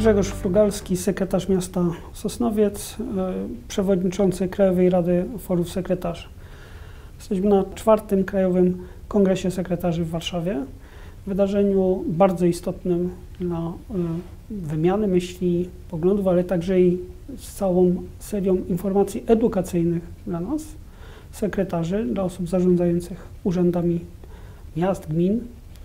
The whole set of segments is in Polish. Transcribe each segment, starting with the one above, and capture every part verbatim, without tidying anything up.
Grzegorz Frugalski, sekretarz miasta Sosnowiec, przewodniczący Krajowej Rady Forów Sekretarzy. Jesteśmy na czwartym Krajowym Kongresie Sekretarzy w Warszawie. Wydarzeniu bardzo istotnym dla wymiany myśli, poglądów, ale także i z całą serią informacji edukacyjnych dla nas, sekretarzy, dla osób zarządzających urzędami miast, gmin.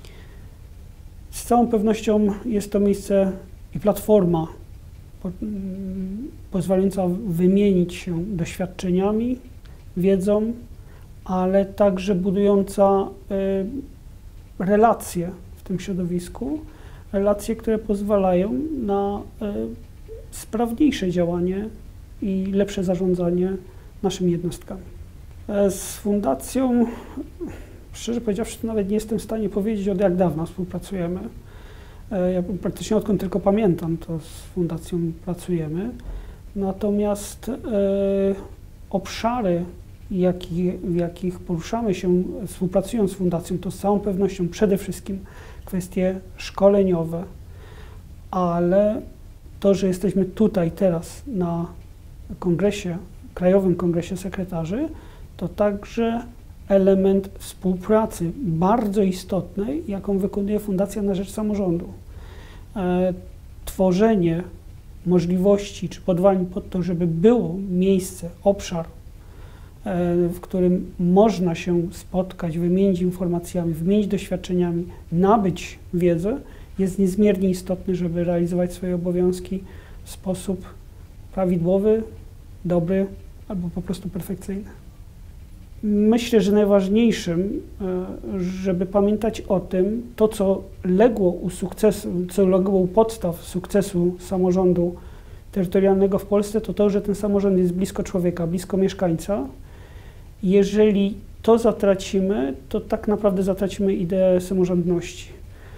Z całą pewnością jest to miejsce i platforma po, pozwalająca wymienić się doświadczeniami, wiedzą, ale także budująca y, relacje w tym środowisku, relacje, które pozwalają na y, sprawniejsze działanie i lepsze zarządzanie naszymi jednostkami. Z fundacją, szczerze powiedziawszy, nawet nie jestem w stanie powiedzieć, od jak dawna współpracujemy. Ja praktycznie odkąd tylko pamiętam, to z fundacją pracujemy. Natomiast e, obszary, jaki, w jakich poruszamy się, współpracując z fundacją, to z całą pewnością przede wszystkim kwestie szkoleniowe, ale to, że jesteśmy tutaj teraz na kongresie, Krajowym Kongresie Sekretarzy, to także element współpracy bardzo istotnej, jaką wykonuje Fundacja na Rzecz Samorządu. E, tworzenie możliwości czy podwalin pod to, żeby było miejsce, obszar, e, w którym można się spotkać, wymienić informacjami, wymienić doświadczeniami, nabyć wiedzę, jest niezmiernie istotny, żeby realizować swoje obowiązki w sposób prawidłowy, dobry albo po prostu perfekcyjny. Myślę, że najważniejszym, żeby pamiętać o tym, to co legło u sukcesu, co legło u podstaw sukcesu samorządu terytorialnego w Polsce, to to, że ten samorząd jest blisko człowieka, blisko mieszkańca. Jeżeli to zatracimy, to tak naprawdę zatracimy ideę samorządności.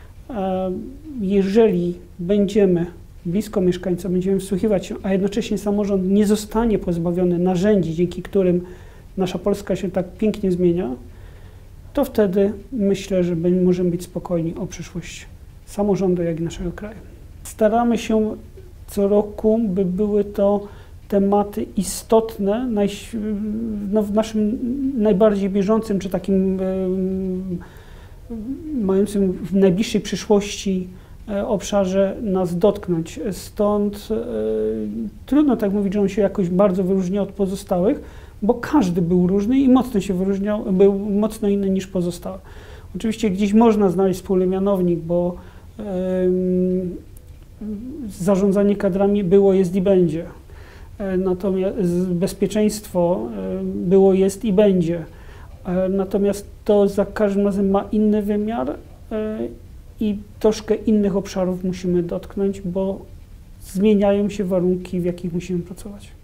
Jeżeli będziemy blisko mieszkańca, będziemy wsłuchiwać się, a jednocześnie samorząd nie zostanie pozbawiony narzędzi, dzięki którym nasza Polska się tak pięknie zmienia, to wtedy myślę, że możemy być spokojni o przyszłość samorządu, jak i naszego kraju. Staramy się co roku, by były to tematy istotne, naj, no w naszym najbardziej bieżącym, czy takim e, mającym w najbliższej przyszłości e, obszarze nas dotknąć. Stąd e, trudno tak mówić, że on się jakoś bardzo wyróżnia od pozostałych, bo każdy był różny i mocno się wyróżniał, był mocno inny niż pozostałe. Oczywiście gdzieś można znaleźć wspólny mianownik, bo yy, zarządzanie kadrami było, jest i będzie. Yy, natomiast bezpieczeństwo yy, było, jest i będzie. Yy, natomiast to za każdym razem ma inny wymiar yy, i troszkę innych obszarów musimy dotknąć, bo zmieniają się warunki, w jakich musimy pracować.